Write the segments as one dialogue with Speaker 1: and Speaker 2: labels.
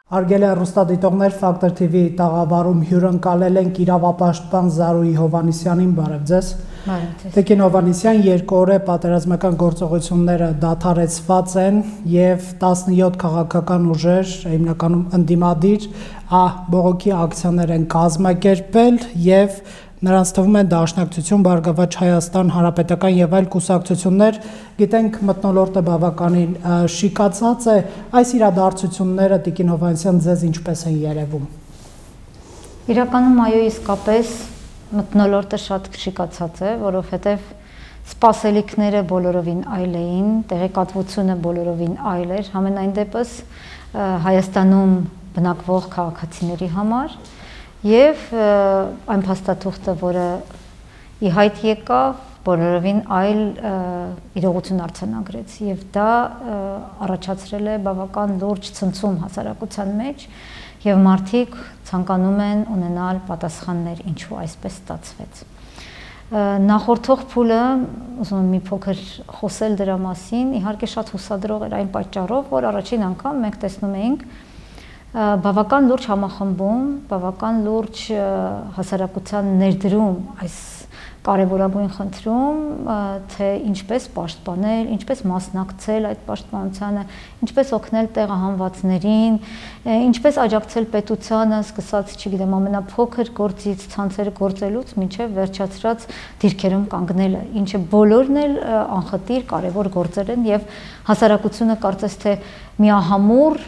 Speaker 1: Արգելյա ռուստադիտողներ Ֆակտոր TV տաղավարում հյուրընկալել ենք իրավապաշտպան Զարուհի Հովհաննիսյանին, բարև ձեզ։ Տիկին Հովհաննիսյան, 2 օր է պատերազմական գործողությունները դադարեցված են եւ 17 քաղաքական ուժեր, հիմնականում ընդդիմադիր, բողոքի ակցիաներ են կազմակերպել եւ նրանց թվում են Դաշնակցություն, Բարգավաճ Հայաստան, Հանրապետական եւ այլ կուսակցություններ, գիտենք մթնոլորտը բավականին շիկացած է, այս իրադարձությունները Տիկին Հովհաննիսյան ձեզ ինչպես են երևում։
Speaker 2: Իրականում այո, իսկապես մթնոլորտը շատ շիկացած է, որովհետեւ սպասելիքները բոլորովին այլ էին, տեղեկատվությունը բոլորովին այլ էր, համենայն դեպս Հայաստանում բնակվող քաղաքացիների համար Եվ այն փաստաթուղթը, որը ի հայտ եկավ, բոլորովին այլ իրողություն արձանագրեց եւ դա առաջացրել է բավական լուրջ ցնցում հասարակության մեջ եւ մարդիկ ցանկանում են ունենալ պատասխաններ, ինչու այսպես ստացվեց։ Նախորդող փուլը, ուզում եմ մի փոքր խոսել դրա մասին, իհարկե շատ հուսադրող էր այն պատճառով, որ առաջին անգամ մենք տեսնում էինք բավական լուրջ համախմբում, բավական լուրջ հասարակության ներդրում այս կարևորագույն խնդրում, թե ինչպես պաշտպանել, ինչպես մասնակցել այդ պաշտպանությանը, ինչպես օգնել տեղահանվածներին, ինչպես աջակցել պետությանը, սկսած, չգիտեմ, ամենափոքր գործից, ցանցերը գործելուց մինչև վերջացրած դիրքերում կանգնելը, ինչը բոլորն էլ անխտիր կարևոր գործեր են եւ հասարակությունը կարծես թե միահամուռ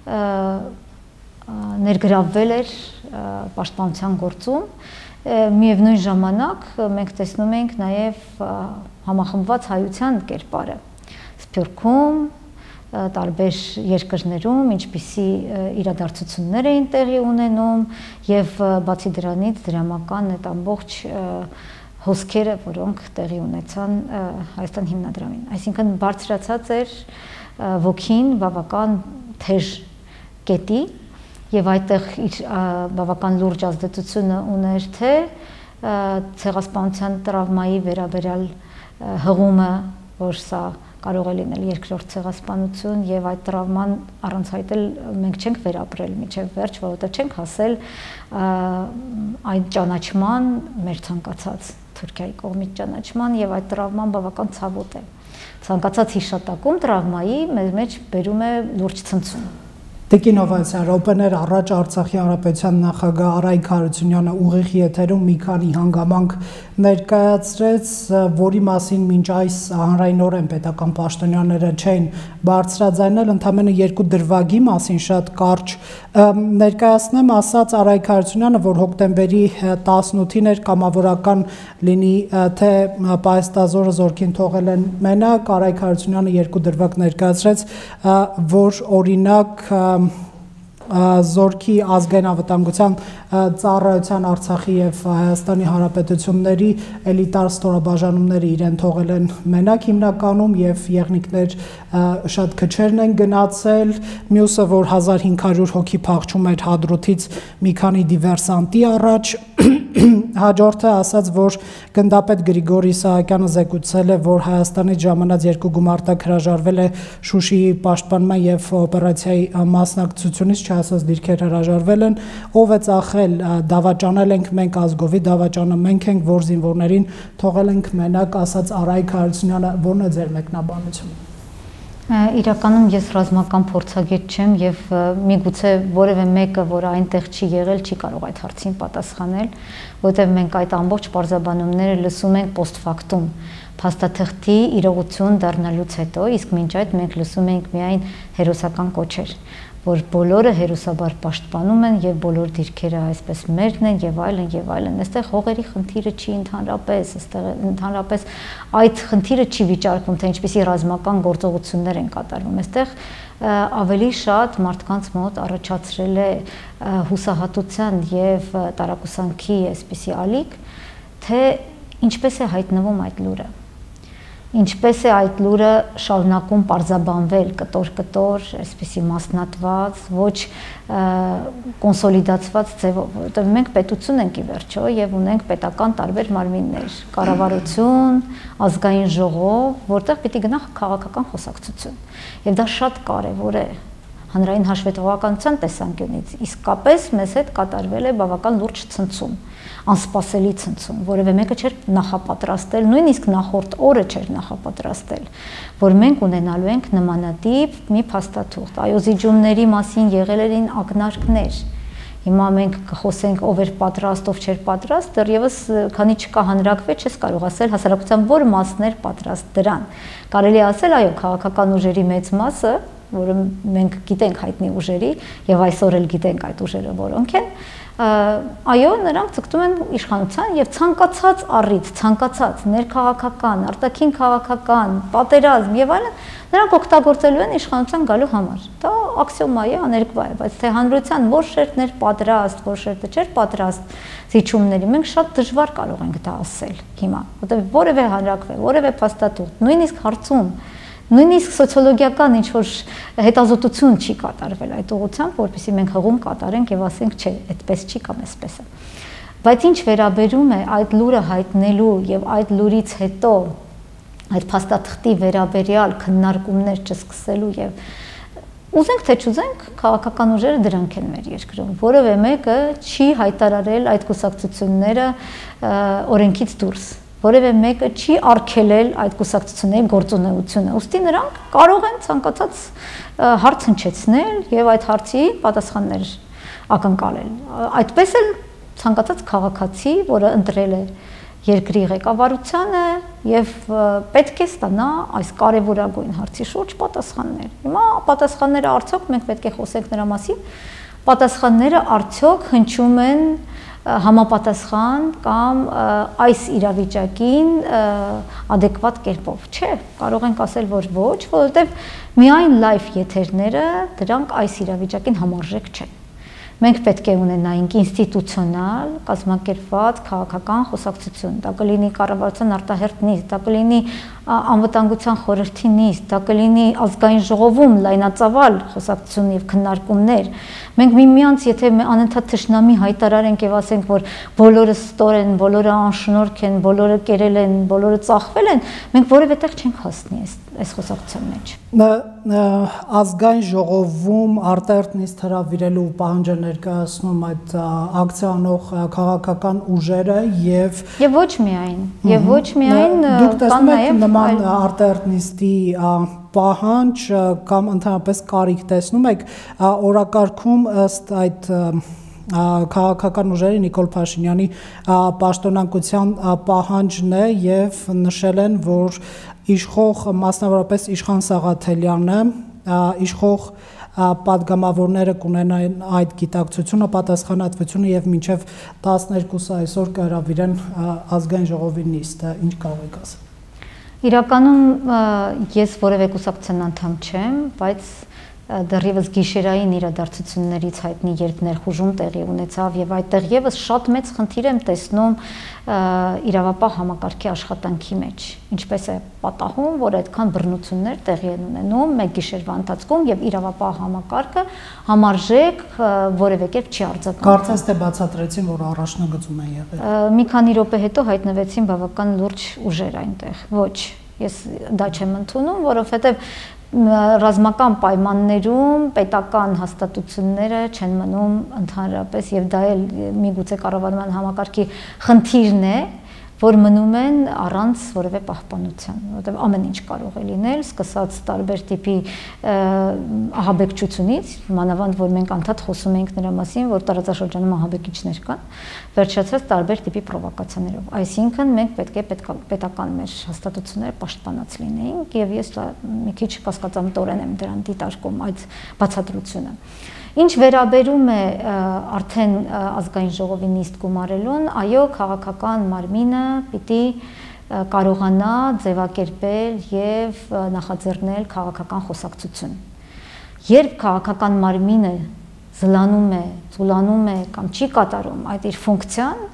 Speaker 2: ներգրավվել էր պաշտպանության գործում, միևնույն ժամանակ մենք տեսնում ենք նաև համախմբված հայության կերպարը Սփյուռքում, տարբեր երկրներում, ինչպիսի իրադարձություններ էին տեղի ունենում եւ բացի դրանից դրամական այդ ամբողջ հոսքերը, որոնք տեղի ունեցան Հայաստան հիմնադրամին, այսինքն բարձրացած էր ոգին բավական թեժ կետի Եվ այդտեղ իր բավական լուրջ ազդեցությունը ուներ թե ցեղասպանության տրավմայի վերաբերյալ հղումը, որ սա կարող է լինել երկրորդ ցեղասպանություն եւ այդ տրավման առանցայտել մենք չենք վերապրել միջև վերջ, որովհետեւ չենք հասել այդ ճանաչման մեր ցանկացած Թուրքիայի կողմից ճանաչման եւ այդ տրավման բավական ցավոտ է։ Ցանկացած հիշատակում տրավմայի մեր մեջ բերում է լուրջ ցնցում։
Speaker 1: Տիկին Հովհաննիսյան, րոպեներ առաջ Արցախի Հանրապետության նախագահ Արայք Հարությունյանը ուղիղ եթերում մի քանի հանգամանք ներկայացրեց, որի մասին մինչ այս հանրայնորեն պետական պաշտոնյաները չէին բարձրաձայնել, ընդամենը 2 դրվագի մասին շատ կարճ ներկայացնեմ, ասաց Արայք Հարությունյանը, որ հոկտեմբերի 18-ին էր կամավորական լինի, թե պահեստազորը զորքին թողել են մենակ, Արայք Հարությունյանը 2 դրվագ ներկայացրեց, որ օրինակ Զորքի ազգային անվտանգության ծառայության Արցախի եւ Հայաստանի Հանրապետությունների էլիտար ստորաբաժանումները իրեն թողել են մենակ հիմնականում եւ եղնիկներ շատ քչերն են գնացել, մյուսը որ 1500 հոգի փախչում էր Հադրութից մի քանի դիվերսանտի առաջ Հաջորդը ասաց, որ գնդապետ Գրիգորի Սահակյանը զեկուցել է, որ Հայաստանից ժամանած 2 գումարտակ հրաժարվել է Շուշիի պաշտպանման եւ օպերացիայի մասնակցությունից, չհասած դիրքեր հրաժարվել են, ով է ծախել, դավաճանել ենք մենք ազգովի, դավաճանը մենք ենք, որ զինվորներին թողել ենք մենակ, ասաց Արայք Հարությունյանը, որն է ձեր մեկնաբանությունը։
Speaker 2: Իրականում ես ռազմական փորձագետ չեմ եւ միգուցե որևէ մեկը, որ այնտեղ չի եղել, չի կարող այդ հարցին պատասխանել, որովհետեւ մենք այդ ամբողջ բարձաբանումները լսում ենք post factum, փաստաթղթի իրողություն դառնալուց հետո, իսկ մինչ այդ մենք լսում ենք միայն հերոսական կոչեր, որ բոլորը հերոսաբար պաշտպանում են եւ բոլոր դիրքերը այսպես մերն են եւ այլն, այստեղ հողերի խնդիրը չի ընդհանրապես, այստեղ ընդհանրապես այդ խնդիրը չի վիճարկվում, թե ինչպիսի ռազմական գործողություններ են կատարվում, այստեղ ավելի շատ մարդկանց մոտ առաջացրել է հուսահատության եւ տարակուսանքի այսպիսի ալիք, թե ինչպես է հայտնվում այդ լուրը։ Ինչպես է այդ լուրը շարունակում պարզաբանվել կտոր, այսպիսի մասնատված, ոչ կոնսոլիդացված ձևով, որովհետև մենք պետություն ենք ի վերջո եւ ունենք պետական տարբեր մարմիններ, կառավարություն, ազգային ժողով, որտեղ պիտի գնա քաղաքական խոսակցություն։ Եվ դա շատ կարեւոր է հանրային հաշվետվականության տեսանկյունից իսկապես մեզ հետ կատարվել է բավական լուրջ ցնցում, անսպասելի ցնցում, որևէ մեկը չէր նախապատրաստել, նույնիսկ նախորդ օրը չէր նախապատրաստել, որ մենք ունենալու ենք նմանատիպ մի փաստաթուղթ։ Այո, զիջումների մասին եղել են ակնարկներ։ Հիմա մենք կխոսենք ով էր պատրաստ, ով չէր պատրաստ, դեռևս քանի չկահանրակվեց, չես կարող ասել հասարակության որ մասն էր պատրաստ դրան։ Կարելի ասել, այո, քաղաքական ուժերի մեծ մասը, որը մենք գիտենք հայտնի ուժերի եւ այսօր էլ գիտենք այդ ուժերը որոնք են, այո, նրանք ցկտում են իշխանության եւ ցանկացած առիթ, ցանկացած ներքաղաքական, արտաքին քաղաքական, պատերազմ եւ այլն, նրանք օգտագործելու են իշխանության գալու համար։ Դա աքսիոմա է, աներկվա է, բայց թե հանրության որ շերտներ պատրաստ, որ շերտը չէր պատրաստ զիջումների, մենք շատ դժվար կարող ենք դա ասել հիմա, որտեղ որևէ հանրակրվե, որևէ փաստաթուղթ, նույնիսկ հարցում նույնիսկ սոցիոլոգիական ինչ-որ հետազոտություն չի կատարվել այդ ուղղությամբ, որպեսզի մենք հղում կատարենք եւ ասենք, չէ, այդպես չի կամ այսպես է։ Բայց ինչ վերաբերում է այդ լուրը հայտնելու եւ այդ լուրից հետո այդ փաստաթղթի վերաբերյալ քննարկումներ չսկսելու եւ ուզենք թե չուզենք, քաղաքական ուժերը դրանք են մեր երկրում։ Որևէ մեկը չի հայտարարել այդ կուսակցությունները օրենքից դուրս։ Որևէ մեկը չի արգելել այդ կուսակցությունների գործունեությունը։ Ուստի նրանք կարող են ցանկացած հարց հնչեցնել եւ այդ հարցի պատասխաններ ակնկալել։ Այդպես էլ ցանկացած քաղաքացի, որը ընտրել է երկրի ղեկավարությանը եւ պետք է ստանա այս կարեւորագույն հարցի շուրջ պատասխաններ։ Հիմա պատասխանները արդյոք մենք պետք է խոսենք նրա մասին, պատասխանները արդյոք հնչում են համապատասխան կամ այս իրավիճակին adekvat կերպով, չէ, կարող ենք ասել, որ ոչ, որովհետև միայն լայվ եթերները դրանք այս իրավիճակին համարժեք չեն։ Մենք պետք է ունենայինք ինստիտուցիոնալ, կազմակերպված քաղաքական խոսակցություն, դա կլինի կառավարության արտահերթ նիստ, դա կլինի անվտանգության խորհրդի նիստ, դա կլինի ազգային ժողովում լայնածավալ խոսակցություն եւ քննարկումներ։ Մենք միմյանց եթե անընդհատ թշնամի հայտարարենք եւ ասենք, որ բոլորը ստոր են, բոլորը անշնորհք են, բոլորը կերել են, բոլորը ծախվել են, մենք որևէ տեղ չենք հասնի այս խոսակցության մեջ։
Speaker 1: Ազգային ժողովում արտահերթ նիստ հրավիրելու պահանջը ներկայացնում այդ ակցիանող քաղաքական ուժերը եւ
Speaker 2: ոչ միայն
Speaker 1: դուք տեսնում եք նման արտահերթ նիստի պահանջ կամ ընդհանրապես կարիք տեսնում եք օրակարգում ըստ այդ քաղաքական ուժերի Նիկոլ Փաշինյանի պաշտոնանկության պահանջն է եւ նշել են, որ իշխող մասնավորապես Իշխան Սաղաթելյանը, իշխող պատգամավորները կունենային այդ գիտակցությունը, պատասխանատվությունը եւ մինչեւ 12 այսօր կհրավիրեն ազգային ժողովի նիստը, ինչ կարող եք ասել։
Speaker 2: Իրականում ես որևէ կուսակցության անդամ չեմ, բայց դեռևս գիշերային իրադարձություններից հայտնի երբ ներխուժում տեղի ունեցավ եւ այդտեղ եւս շատ մեծ խնդիր եմ տեսնում իրավապահ համակարգի աշխատանքի մեջ, ինչպես է պատահում, որ այդքան բռնություններ տեղի են ունենում մեկ գիշերվա ընթացքում եւ իրավապահ համակարգը համարժեք որևէ կերպ չի արձագանքում։
Speaker 1: Կարծես թե բացատրեցին, որ առաջնագծում են եղել։
Speaker 2: Մի քանի րոպե հետո հայտնվեցին բավական լուրջ ուժեր այնտեղ։ Ոչ, ես դա չեմ ընդունում, որովհետեւ ռազմական պայմաններում պետական հաստատությունները չեն մնում ընդհանրապես եւ դա էլ միգուցե կառավարման համակարգի խնդիրն է, որ մնում են առանց որևէ պահպանության, որովհետեւ ամեն ինչ կարող է լինել, սկսած տարբեր տիպի ահաբեկչությունից, մանավանդ որ մենք անդադ խոսում ենք նրա մասին, որ տարածաշրջանում ահաբեկիչներ կան, վերջացած տարբեր տիպի պրովոկացիաներով։ Այսինքն մենք պետք է պետական մեր հաստատությունները պաշտպանած լինեինք եւ ես մի քիչ կասկածամտորեն եմ դրան դիտարկում այդ բացատրությունը։ Ինչ վերաբերում է արդեն ազգային ժողովի նիստ գումարելուն, այո, քաղաքական մարմինը պիտի կարողանա ձևակերպել եւ նախաձեռնել քաղաքական խոսակցություն։ Երբ քաղաքական մարմինը զլանում է, ծուլանում է կամ չի կատարում այդ իր ֆունկցիան,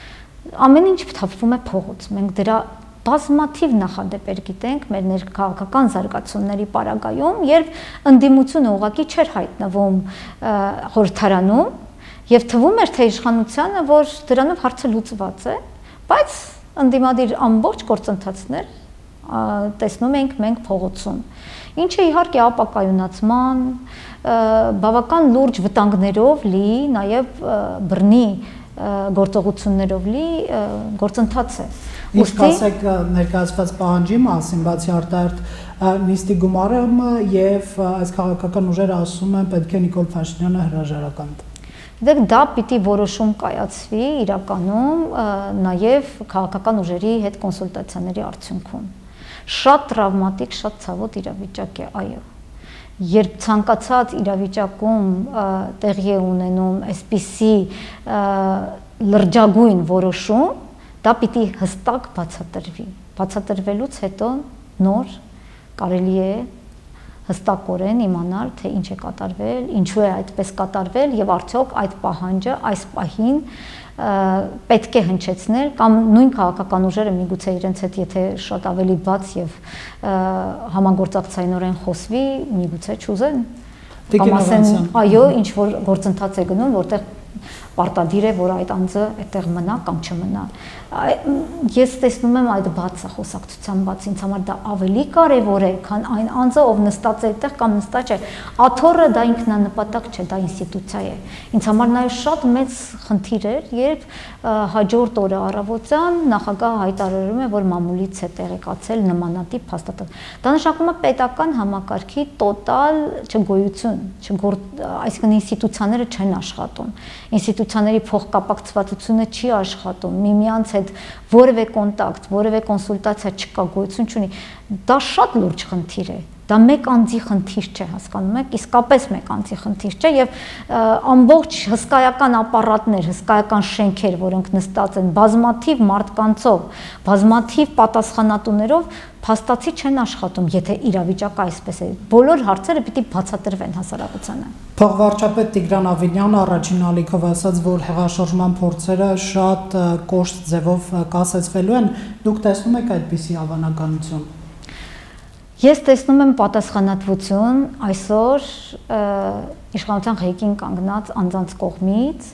Speaker 2: ամեն ինչ թափվում է փողոց։ Մենք դրա բազմաթիվ նախադեպեր գիտենք մեր ներքաղաքական զարգացումների պարագայում, երբ ընդդիմությունը ուղղակի չէր հայտնվում խորհրդարանում եւ թվում էր թե իշխանությանը, որ դրանով հարցը լուծված է, բայց ընդդիմադիր ամբողջ գործընթացներ տեսնում ենք մենք փողոցում։ Ինչը իհարկե ապակայունացման, բավական լուրջ վտանգներով լի, նաև բռնի գործողություններով լի գործընթաց է։
Speaker 1: Ինչ կասեք ներկայացված պահանջի մասին, բացի արտահերթ նիստի գումարումը եւ այս քաղաքական ուժերը ասում են պետք է Նիկոլ Փաշինյանը հրաժարական տա։
Speaker 2: Դեք դա պիտի որոշում կայացվի իրականում նաև քաղաքական ուժերի հետ կոնսուլտացիաների արդյունքում։ Շատ տրավմատիկ, շատ ցավոտ իրավիճակ է, այո։ Երբ ցանկացած իրավիճակում տեղի է ունենում այսպիսի լրջագույն որոշում, դա պիտի հստակ բացատրվի։ Բացատրվելուց հետո նոր կարելի է հստակորեն իմանալ, թե ինչ է կատարվել, ինչու է այդպես կատարվել եւ արդյոք այդ պահանջը այս պահին պետք է հնչեցնել կամ նույն քաղաքական ուժերը միգուցե իրենց հետ եթե շատ ավելի բաց եւ համագործակցայինորեն խոսվի, միգուցե չուզեն կամ ասեն այո, ինչ որ գործընթաց է գնում, որտեղ պարտադիր է, որ այդ անձը այդտեղ մնա կամ չմնա։ Ես տեսնում եմ այդ բացը խոսակցության բաց, ինձ համար դա ավելի կարևոր է, քան այն անձը, ով նստած է այդտեղ կամ նստած չէ։ Աթոռը դա ինքնանպատակ չէ, դա ինստիտուցիա է։ Ինձ համար նաև շատ մեծ խնդիր էր, երբ հաջորդ օրը առավոտյան նախագահը հայտարարում է, որ մամուլից է տեղեկացել նմանատիպ փաստաթղթ։ Դա նշանակում է պետական համակարգի տոտալ չգոյություն, այսինքն ինստիտուցիաները չեն աշխատում։ Ինստիտուցիաների փոխկապակցվածությունը չի աշխատում, միմյանց հետ որևէ կոնտակտ, որևէ կոնսուլտացիա չկա, գոյություն չունի։ Դա շատ լուրջ խնդիր է։ Դա մեկ անձի խնդիր չէ, հասկանում եք, իսկապես մեկ անձի խնդիր չէ եւ ամբողջ հսկայական ապարատներ, հսկայական շենքեր, որոնք նստած են բազմաթիվ մարդկանցով, բազմաթիվ պատասխանատուներով փաստացի չեն աշխատում, եթե իրավիճակը այսպես է։ Բոլոր հարցերը պիտի բացատրվեն հասարակությանը։
Speaker 1: Փոխվարչապետ Տիգրան Ավինյանը առաջին ալիքով ասաց, որ հեղաշրջման փորձերը շատ կոշտ ձևով կասեցվելու են։ Դուք տեսնում եք այդպիսի հավանականություն։
Speaker 2: Ես տեսնում եմ պատասխանատվություն այսօր իշխանության ղեկին կանգնած անձանց կողմից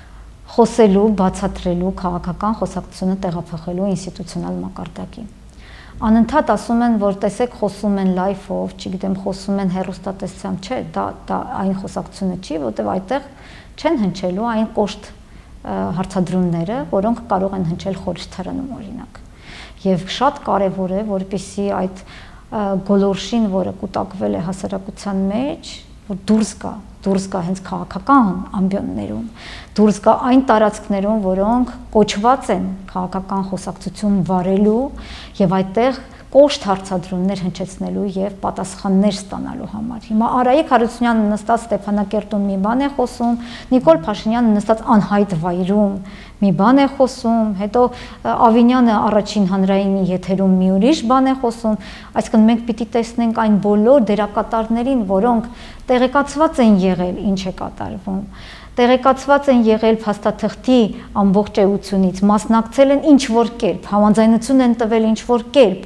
Speaker 2: խոսելու, բացատրելու, քաղաքական խոսակցությունը տեղափոխելու ինստիտուցիոնալ մակարդակի։ Անընդհատ ասում են, որ տեսեք խոսում են լայվով, չգիտեմ, խոսում են հեռուստատեսությամբ, չէ, դա այն խոսակցությունը չի, որտեղ այդտեղ չեն հնչելու այն կոշտ հարցադրումները, որոնք կարող են հնչել խորհրդարանում օրինակ։ Եվ շատ կարևոր է, որպեսզի այդ գոլորշին, որը կուտակվել է հասարակության մեջ, որ դուրս գա հենց քաղաքական ամբիոններում, դուրս գա այն տարածքներում, որոնք կոչված են քաղաքական խոսակցություն վարելու եւ այդտեղ կոշտ հարցադրումներ հնչեցնելու եւ պատասխաններ ստանալու համար։ Հիմա Արայիկ Հարությունյանը նստած Ստեփանակերտում մի բան է խոսում, Նիկոլ Փաշինյանը նստած անհայտ վայրում մի բան է խոսում, հետո Ավինյանը առաջին հանրայինի եթերում մի ուրիշ բան է խոսում, այսինքն մենք պիտի տեսնենք այն բոլոր դերակատարներին, որոնք տեղեկացված են եղել ինչ է կատարվում, տեղեկացված են եղել փաստաթղթի ամբողջ էությունից, մասնակցել են ինչ-որ կերպ, համաձայնություն են տվել ինչ-որ կերպ,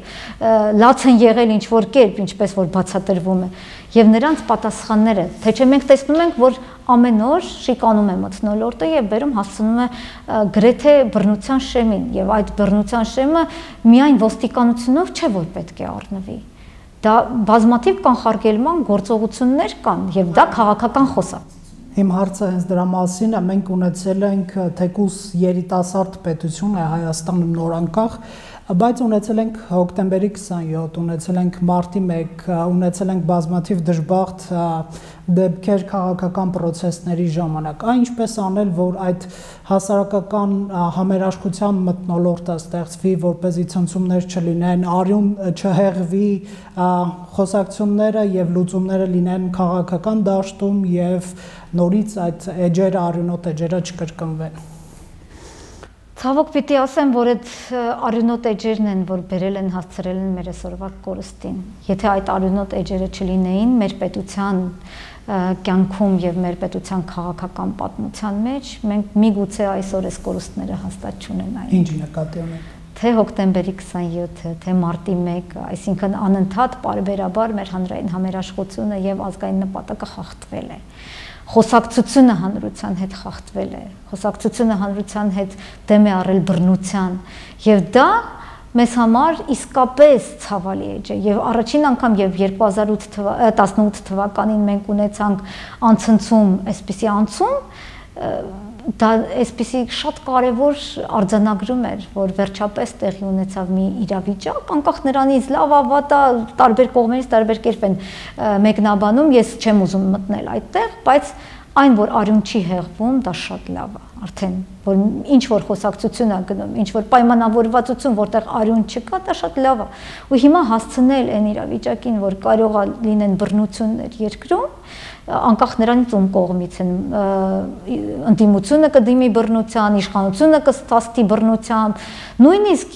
Speaker 2: լաց են եղել ինչ-որ կերպ, ինչպես որ բացատրվում է, եւ նրանց պատասխանները, թե չէ մենք տեսնում ենք, որ ամեն օր շիկանում է մթնոլորտը եւ բերում հասցնում է գրեթե բռնության շեմին եւ այդ բռնության շեմը միայն ոստիկանությունով չէ որ պետք է առնվի։ Դա բազմաթիվ կանխարգելման գործողություններ կան եւ դա քաղաքական խոսակ։
Speaker 1: Իմ հարցը հենց դրա մասին է, մենք ունեցել ենք թեկուզ երիտասարդ պետություն է Հայաստանում նորանկախ, բայց ունեցել ենք հոկտեմբերի 27, ունեցել ենք մարտի 1, ունեցել ենք բազմաթիվ դժբախտ դեպքեր քաղաքական process-ների ժամանակ։ Այն ինչպես անել, որ այդ հասարակական համերաշխության մթնոլորտը ստեղծվի, որպեսզի ցնցումներ չլինեն, արյուն չհեղվի, խոսակցությունները եւ լուծումները լինեն քաղաքական դաշտում եւ նորից այդ էջերը, արյունոտ էջերը չկրկնվեն։
Speaker 2: Ցավոք պիտի ասեմ, որ այդ արյունոտ էջերն են, որ բերել են հասցրել են մեր այսօրվա կորստին։ Եթե այդ արյունոտ էջերը չլինեին մեր պետության կյանքում եւ մեր պետության քաղաքական պատմության մեջ, մենք միգուցե այսօր այս կորուստները հաստատ չունենայինք։
Speaker 1: Ինչ նկատի ունեք։
Speaker 2: Թե հոկտեմբերի 27-ը, թե մարտի 1-ը, այսինքն անընդհատ պարբերաբար մեր հանրային համերաշխությունը եւ ազգային նպատակը խախտվել է։ Խոսակցությունը հանրության հետ խախտվել է, խոսակցությունը հանրության հետ դեմ է առել բռնության եւ դա մեզ համար իսկապես ցավալի է եւ առաջին անգամ եւ 2018 թվականին մենք ունեցանք անցնցում, այսպիսի անցում, դա այսպիսի շատ կարևոր արձանագրում էր, որ վերջապես տեղի ունեցավ մի իրավիճակ, անկախ նրանից լավ ավատա տարբեր կողմերից տարբեր կերպ են մեկնաբանում, ես չեմ ուզում մտնել այդտեղ, բայց այն, որ արյուն չի հեղվում, դա շատ լավ է, արդեն, որ ինչ որ խոսակցություն է գնում, ինչ որ պայմանավորվածություն, որտեղ արյուն չկա, դա շատ լավ է, ու հիմա հասցնել այն իրավիճակին, որ կարող է լինեն բռնություններ երկրում, անկախ նրանից ում կողմից են ընդդիմությունը կդիմի բռնության, իշխանությունը կստացի բռնության, նույնիսկ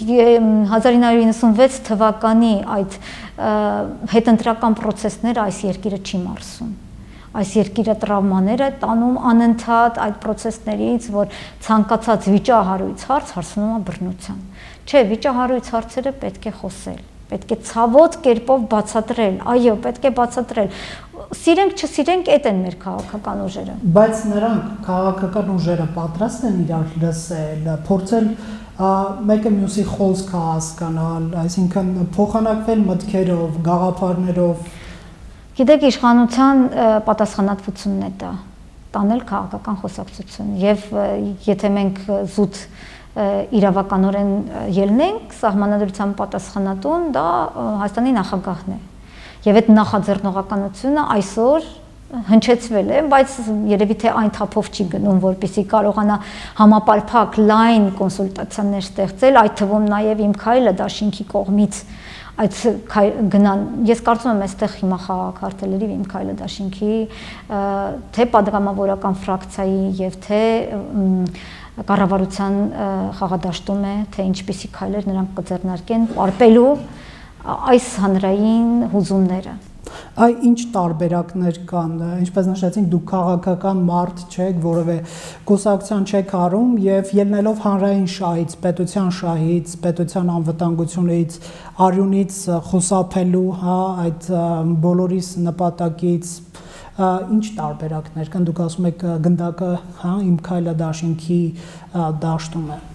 Speaker 2: 1996 թվականի այդ հետընտրական պրոցեսները այս երկիրը չի մարսում։ Այս երկիրը տրավմաներ է տանում անընդհատ այդ պրոցեսներից, որ ցանկացած վիճահարույց հարց հասնում է բռնության։ Չէ, վիճահարույց հարցերը պետք է խոսել, պետք է ցավոտ կերպով բացատրել, այո, պետք է բացատրել։ Սիրենք, չսիրենք, այդ են մեր քաղաքական ուժերը։ Բայց
Speaker 1: նրանք քաղաքական ուժերը պատրաստ են իրար լսել, փորձել մեկը մյուսի խոսքը հասկանալ, այսինքն փոխանակվել մտքերով, գաղափարներով։
Speaker 2: Գիտեք, իշխանության պատասխանատվությունն է դա, տանել քաղաքական խոսակցություն, եւ եթե մենք զուտ իրավականորեն ելնենք, սահմանադրության պատասխանատուն դա Հայաստանի նախագահն է, եւ այդ նախաձեռնողականությունը այսօր հնչեցվել է, բայց երևի թե այն թափով չի գնում, որպեսզի կարողանա համապարփակ լայն կոնսուլտացիաներ ստեղծել, այդ թվում նաեւ իմ քայլը դաշինքի կողմից այդ գնան, ես կարծում եմ այստեղ հիմա խաղաղարդելերի իմ քայլը դաշինքի թե падգամավորական ֆրակցիայի եւ թե կառավարության խաղադաշտում է, թե ինչպիսի քայլեր նրանք կձեռնարկեն պարպելու այս հանրային հուզումները։
Speaker 1: Այ ինչ տարբերակներ կան, ինչպես նշեցինք, դուք քաղաքական մարդ չեք, որևէ կուսակցության չեք արում եւ ելնելով հանրային շահից, պետության շահից, պետության անվտանգությունից, արյունից խուսափելու, հա, այդ բոլորիս նպատակից, ինչ տարբերակներ կան, դուք ասում եք գնդակը, հա, իմ քայլը դաշինքի դաշտում է։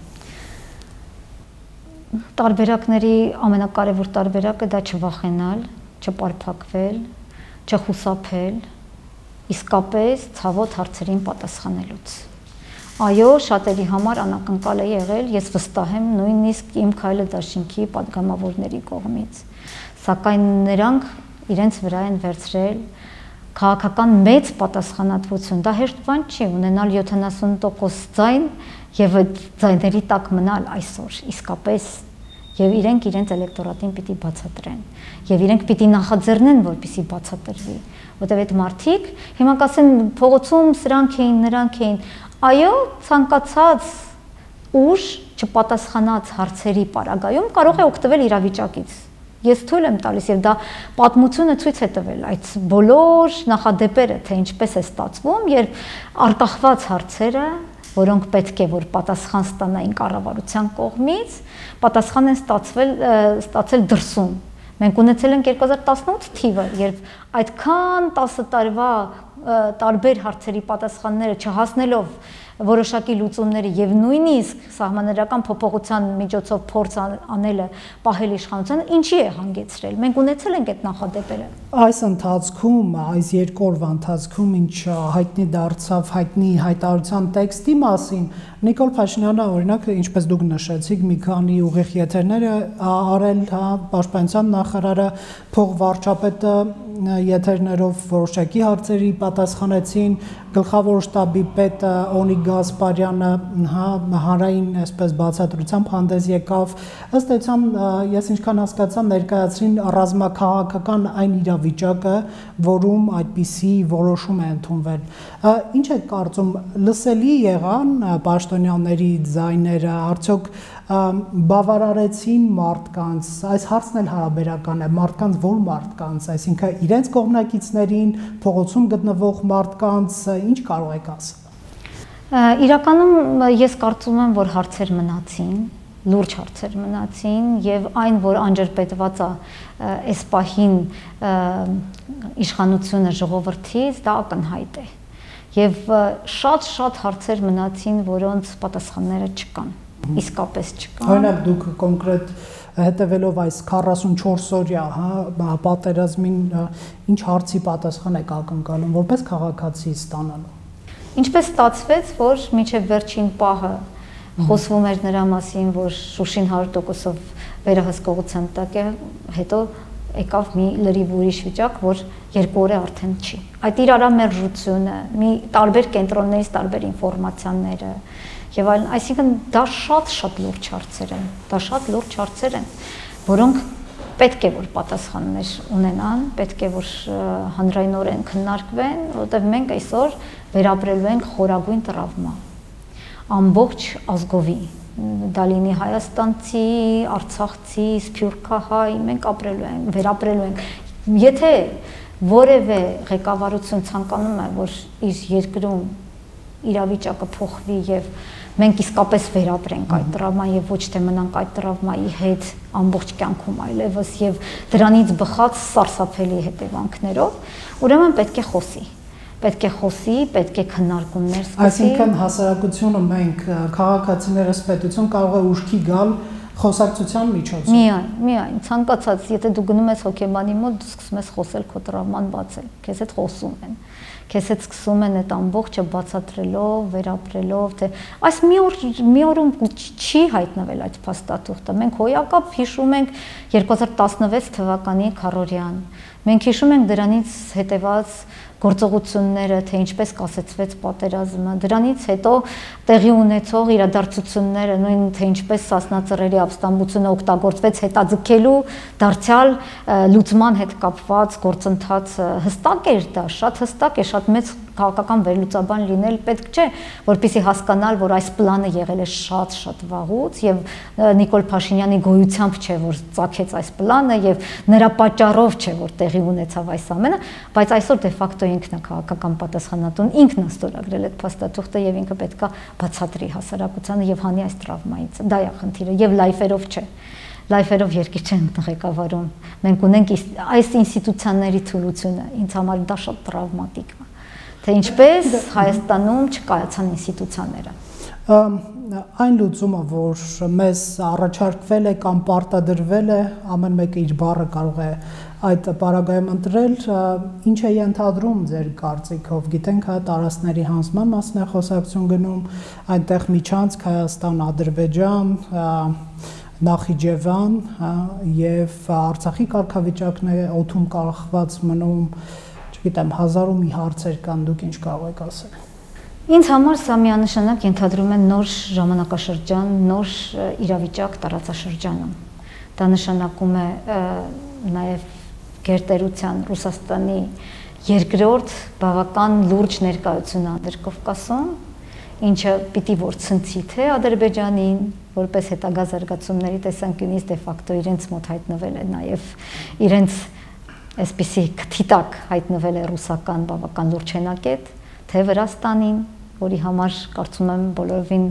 Speaker 2: Տարբերակների ամենակարևոր տարբերակը դա չվախենալ, չպարփակվել, չխուսափել, իսկապես ցավոտ հարցերին պատասխանելուց։ Այո, շատերի համար անակնկալ է եղել, ես վստահ եմ, նույնիսկ իմ քայլը դաշինքի падգամավորների կողմից, սակայն նրանք իրենց վրա են վերցրել քաղաքական մեծ պատասխանատվություն, դա հեշտ բան չի, ունենալ 70% ձայն եւ այդ ձայների տակ մնալ այսօր, իսկապես եւ իրենք իրենց էլեկտորատին պիտի բացատրեն եւ իրենք պիտի նախաձեռնեն, որպեսզի բացատրվի, որտեղ այդ մարդիկ հիմա կասեն փողոցում սրանք էին, նրանք էին, այո, ցանկացած ուժ չպատասխանած հարցերի պարագայում կարող է օգտվել իրավիճակից։ Ես թույլ եմ տալիս եւ դա պատմությունը ցույց է տվել այդ բոլոր նախադեպերը, թե ինչպես է ստացվում, երբ արկախված հարցերը, որոնք պետք է որ պատասխան ստանային կառավարության կողմից, պատասխան են ստացել դրսում։ Մենք ունեցել ենք 2018 թիվը, երբ այդքան 10 տարվա տարբեր հարցերի պատասխանները չհասնելով որոշակի լուծումների եւ նույնիսկ սահմանադրական փոփոխության միջոցով փորձ անելը պահել իշխանությանը ինչի է հանգեցրել։ Մենք ունեցել ենք այդ նախադեպերը։
Speaker 1: Այս ընթացքում, այս երկու օրվա ընթացքում, ինչ հայտնի դարձավ հայտնի հայտարարության տեքստի մասին, Նիկոլ Փաշինյանը, օրինակ, ինչպես դուք նշեցիք, մի քանի ուղիղ եթերներ արել, հա, պաշտպանության նախարարը, փոխվարչապետը եթերներով որոշակի հարցերի պատասխանեցին, գլխավոր շտաբի պետ Օնիկ Գասպարյանը, հա, հանրային այսպես բացատրությամբ հանդես եկավ, ըստ էության ես ինչքան հասկացա ներկայացրին ռազմաքաղաքական այն իրավիճակը, որում այդպիսի որոշում է ընդունվել։ Ինչ եք կարծում, լսելի եղան պաշտոնյաների ձայները, արդյոք բավարարեցին մարդկանց, այս հարցն էլ հարաբերական է, մարդկանց որ մարդկանց, այսինքն իրենց կողմնակիցներին, փողոցում գտնվող մարդկանց, ինչ կարող եք ասել։
Speaker 2: Իրականում ես կարծում եմ, որ հարցեր մնացին, լուրջ հարցեր մնացին եւ այն, որ անջրպետված է այս պահին իշխանությունը ժողովրդից, դա ակնհայտ է։ Եվ շատ հարցեր մնացին, որոնց պատասխանները չկան, իսկապես չկան։
Speaker 1: Օրինակ դուք կոնկրետ հետևելով այս 44-օրյա պատերազմին ինչ հարցի պատասխան եք ակնկալում որպես քաղաքացի ստանալու։
Speaker 2: Ինչպես ստացվեց, որ մինչև վերջին պահը խոսվում էր նրա մասին, որ Շուշին 100%-ով վերահսկողության տակ է, հետո եկավ մի լրիվ ուրիշ վիճակ, որ 2 օր է արդեն չի։ Այդ իրարամերժությունը, մի տարբեր կենտրոններից տարբեր ինֆորմացիաները եւ այլն, այսինքն դա շատ լուրջ հարցեր են, դա շատ լուրջ հարցեր են, որոնք պետք է որ պատասխաններ ունենան, պետք է որ հանրայնորեն քննարկվեն, որովհետեւ մենք այսօր վերապրելու ենք խորագույն տրավմա, ամբողջ ազգովի, դա լինի հայաստանցի, արցախցի, սփյուռքահայ, մենք վերապրելու ենք, եթե որևէ ղեկավարություն ցանկանում է, որ իր երկրում իրավիճակը փոխվի եւ մենք իսկապես վերապրենք այդ տրավման եւ ոչ թե մնանք այդ տրավմայի հետ ամբողջ կյանքում այլևս եւ դրանից բխած սարսափելի հետևանքներով, ուրեմն պետք է խոսի, պետք է քննարկումներ սկսի։
Speaker 1: Այսինքն հասարակությունը մենք քաղաքացիներս պետություն կարող է ուշքի գալ խոսակցության միջոցով։
Speaker 2: Միայն ցանկացած, եթե դու գնում ես հոգեբանի մոտ, դու սկսում ես խոսել քո տրավման բացել, քեզ հետ խոսում են։ Քեզ հետ սկսում են այդ ամբողջը բացատրելով, վերապրելով, թե այս մի օրում չի հայտնվել այդ փաստաթուղթը։ Մենք հոյակապ հիշում ենք 2016 թվականի քառորյան։ Մենք հիշում ենք դրանից հետևած գործողությունները, թե ինչպես կասեցվեց պատերազմը, դրանից հետո տեղի ունեցող իրադարձությունները, նույն թե ինչպես Սասնա-Ծռերի ապստամբությունը օգտագործվեց հետաձգելու դարձյալ լուծման հետ կապված գործընթացը, հստակ էր դա, շատ հստակ է, շատ մեծ քաղաքական վերլուծաբան լինել պետք չէ, որպեսզի հասկանալ, որ այս պլանը եղել է շատ վաղուց եւ Նիկոլ Փաշինյանի գոյությամբ չէ, որ ծագեց այս պլանը եւ նրա պատճառով չէ, որ տեղի ունեցավ այս ամենը, բայց այսօր դե ֆակտո ինքն է քաղաքական պատասխանատուն, ինքն է ստորագրել այդ փաստաթուղթը եւ ինքը պետքա բացատրի հասարակությանը եւ հանի այս տրավմայից։ Դա է խնդիրը եւ լայֆերով չէ։ Լայֆերով երկիր չեն ղեկավարում։ Մենք ունենք այս ինստիտուցիաների թուլությունը, ինձ համար դա շատ տրավմատիկ է։ Թե ինչպես Հայաստանում չկայացան ինստիտուցիաները։
Speaker 1: Այն լուծումը, որ մեզ առաջարկվել է կամ պարտադրվել է, ամեն մեկը իր բառը կարող է այդ պարագայում ընտրել, ինչ է ենթադրում ձեր կարծիքով, գիտենք տարածքների հանձնման մասն է խոսակցություն գնում, այնտեղ միջանցք Հայաստան, Ադրբեջան, Նախիջևան եւ Արցախի կարգավիճակն է օդում կախված մնում, չգիտեմ, հազարում մի հարցեր կան, դուք ինչ կարող եք ասել։
Speaker 2: Ինձ համար սա միանշանակ ենթադրում է նոր ժամանակաշրջան, նոր իրավիճակ տարածաշրջանում։ Դա նշանակում է նաև գերտերության Ռուսաստանի երկրորդ բավական լուրջ ներկայություն Անդրկովկասում, ինչը պիտի որ ցնցի թե Ադրբեջանին, որպես հետագա զարգացումների տեսանկյունից դե ֆակտո իրենց մոտ հայտնվել է նաև իրենց այսպիսի քթիտակ հայտնվել է ռուսական բավական լուրջ հենակետ, թե Վրաստանին, որի համար կարծում եմ բոլորովին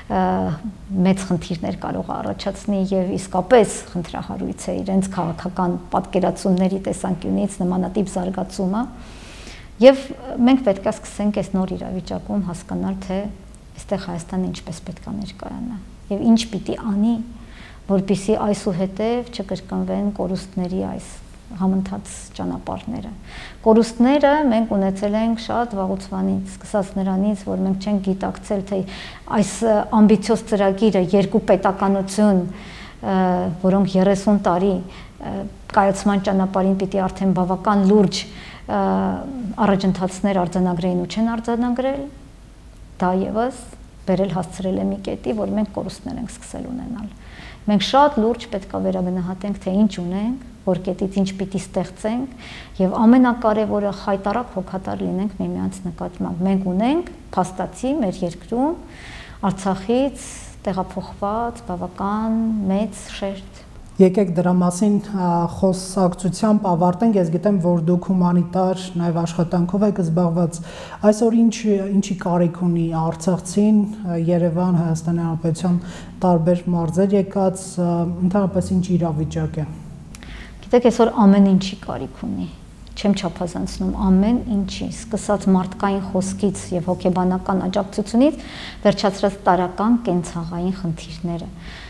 Speaker 2: մեծ խնդիրներ կարող է առաջացնի եւ իսկապես խնդրահարույց է իրենց քաղաքական պատկերացումների տեսանկյունից նմանատիպ զարգացումը եւ մենք պետք է սկսենք այս նոր իրավիճակում հասկանալ թե այստեղ Հայաստանը ինչպես պետք է ներկայանա եւ ինչ պիտի անի որպեսզի այսուհետեւ չկրկնվեն կորուստների այս համընթաց ճանապարհները։ Կորուստները մենք ունեցել ենք շատ վաղուց սկսած նրանից, որ մենք չենք գիտակցել, թե այս ամբիցիոզ ծրագիրը երկու պետականություն, որոնք 30 տարի կայացման ճանապարհին պիտի արդեն բավական լուրջ առաջընթացներ արձանագրեին ու չեն արձանագրել, դա եւս բերել հասցրել է մի կետի, որ մենք կորուստներ ենք սկսել ունենալ։ Մենք շատ լուրջ պետք է վերագնահատենք, թե ինչ ունենք, որ կետից ինչ պիտի ստեղծենք եւ ամենակարևորը խայտարակ հոգատար լինենք միմյանց նկատմամբ։ Մենք ունենք փաստացի մեր երկրում Արցախից տեղափոխված բավական մեծ շերտ։
Speaker 1: Եկեք դրա մասին խոսակցությամբ ավարտենք, ես գիտեմ, որ դուք հումանիտար նաև աշխատանքով եք զբաղված, այսօր ինչի կարիք ունի արցախցին, Երևան, Հայաստանի Հանրապետության տարբեր մարզեր եկած, ընդհանրապես ինչ իրավիճակ է։
Speaker 2: Գիտեք, այսօր ամեն ինչի կարիք ունի, չեմ չափազանցնում ամեն ինչի, սկսած մարդկային խոսքից եւ հոգեբանական աջակցությունից, վերջացրած տարրական կենցաղային խնդիրները։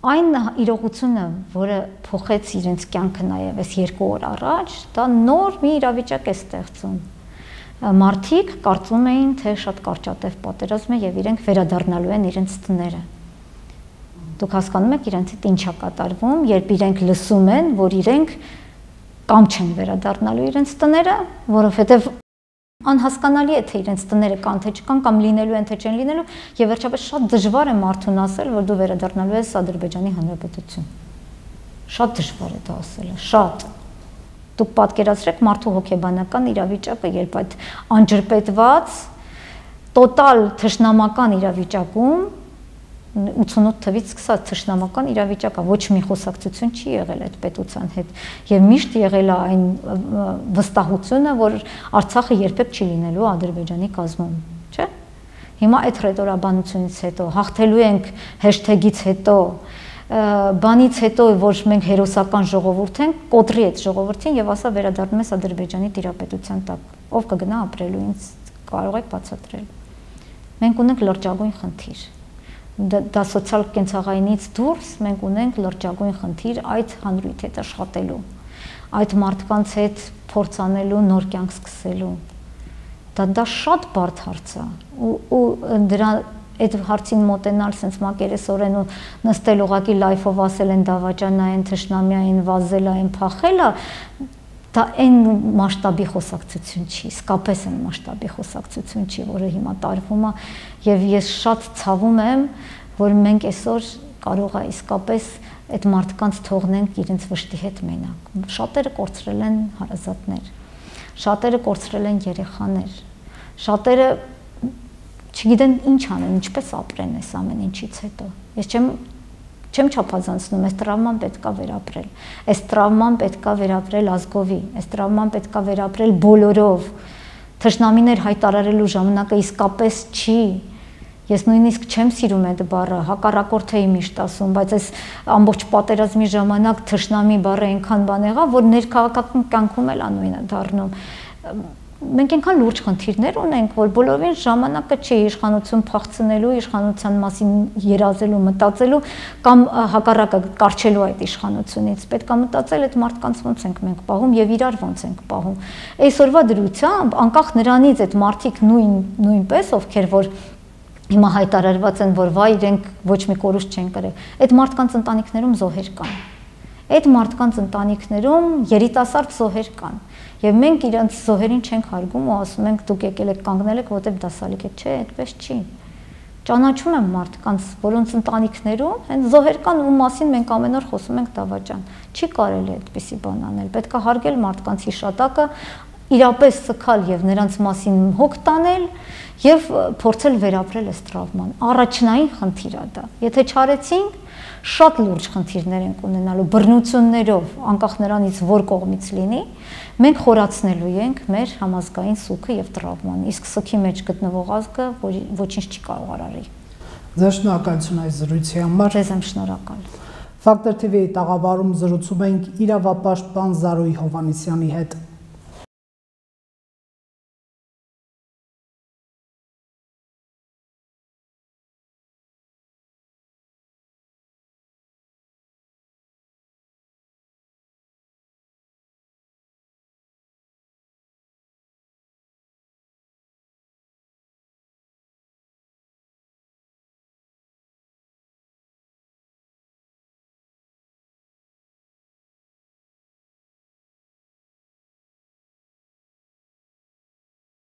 Speaker 2: Այն իրողությունը, որը փոխեց իրենց կյանքը նաև այս 2 օր առաջ, դա նոր մի իրավիճակ է ստեղծում։ Մարդիկ կարծում էին, թե շատ կարճատև պատերազմ է եւ իրենք վերադառնալու են իրենց տները։ Դուք հասկանում եք իրենց հետ ինչ է կատարվում, երբ իրենք լսում են, որ իրենք կամ չեն վերադառնալու իրենց տները, որովհետեւ անհասկանալի է թե իրենց տները կան թե չկան կամ լինելու են թե չեն լինելու եւ վերջապես շատ դժվար է մարդուն ասել, որ դու վերադառնալու ես Ադրբեջանի Հանրապետություն։ Շատ դժվար է դա ասելը, շատ։ Դուք պատկերացրեք մարդու հոգեբանական իրավիճակը, երբ այդ անջրպետված տոտալ թշնամական իրավիճակում 88 թվականից սկսած թշնամական իրավիճակ է, ոչ մի խոսակցություն չի եղել այդ պետության հետ եւ միշտ եղել է այն վստահությունը, որ Արցախը երբեք չի լինելու Ադրբեջանի կազմում, չէ՞։ Հիմա այդ ռետորաբանությունից հետո, հաղթելու ենք հեշթեգից հետո, բանից հետո, որ մենք հերոսական ժողովուրդ ենք, կոտրի այդ ժողովրդին եւ ասա վերադառնում ես Ադրբեջանի տիրապետության տակ։ Ով կգնա ապրելու, ինձ կարող եք բացատրել։ Մենք ունենք լրջագույն խնդիր։ Դա սոցիալ կենցաղայինից դուրս մենք ունենք լրջագույն խնդիր այդ հանրույթի հետ աշխատելու, այդ մարդկանց հետ փորձ անելու, նոր կյանք սկսելու։ Դա շատ բարդ հարց է ու դրա այդ հարցին մոտենալ sense մակերեսորեն ու նստել ուղակի լայֆով ասել են դավաճանային, թշնամիային, վազելային, փախելը, դա այն մասշտաբի խոսակցություն չի, իսկապես այն մասշտաբի խոսակցություն չի, որը հիմա տարվում է եւ ես շատ ցավում եմ, որ մենք այսօր կարող է իսկապես այդ մարդկանց թողնենք իրենց վշտի հետ մենակ։ Շատերը կորցրել են հարազատներ, շատերը կորցրել են երեխաներ, շատերը չգիտեն ինչ անեն, ինչպես ապրեն այս ամեն ինչից հետո։ Ես չեմ չափազանցնում, այս տրավման պետքա վերապրել։ Այս տրավման պետքա վերապրել ազգովի, այս տրավման պետքա վերապրել բոլորով։ Թշնամիներ հայտարարելու ժամանակը իսկապես չի։ Ես նույնիսկ չեմ սիրում այդ բառը, հակառակորդ էի միշտ ասում, բայց այս ամբողջ պատերազմի ժամանակ թշնամի բառը այնքան բան եղավ, որ ներքաղաքական կյանքում էլ անույնը դառնում։ Մենք այնքան լուրջ խնդիրներ ունենք, որ բոլորին ժամանակը չի իշխանություն փախցնելու, իշխանության մասին երազելու, մտածելու կամ հակառակը կարճելու այդ իշխանությունից։ Պետք է մտածել այդ մարդկանց ոնց ենք մենք պահում եւ իրար ոնց ենք պահում։ Այսօրվա դրությամբ, անկախ նրանից այդ մարդիկ նույնպես, ովքեր որ հիմա հայտարարված են, որ վայ իրենք ոչ մի կորուստ չեն կրել, այդ մարդկանց ընտանիքներում զոհեր կան։ Այդ մարդկանց ընտանիքներում երիտասարդ զոհեր կան։ Եվ մենք իրենց զոհերին չենք հարգում ու ասում ենք դուք եկել եք կանգնել եք, որտեղ դասալիկ եք, չէ, այդպես չի։ Ճանաչում եմ մարդկանց, որոնց ընտանիքներում հենց զոհեր կան ու մասին մենք ամեն օր խոսում ենք դավաճան։ Չի կարելի այդպիսի բան անել։ Պետք է հարգել մարդկանց հիշատակը, իրապես սքալ եւ նրանց մասին հոգ տանել եւ փորձել վերապրել այս տրավման։ Առաջնային խնդիր է դա։ Եթե չարեցինք, շատ լուրջ խնդիրներ ենք ունենալու բռնություններով, անկախ նրանից որ կողմից լինի, մենք խորացնելու ենք մեր համազգային սուգը եւ տրավման, իսկ սուգի մեջ գտնվող ազգը ոչինչ չի կարող արարի։
Speaker 1: Ձեր շնորհակալություն այս զրույցի համար։
Speaker 2: Ձեզ եմ շնորհակալ։
Speaker 1: Ֆակտոր TV-ի տաղավարում զրուցում ենք իրավապաշտպան Զարուհի Հովհաննիսյանի հետ։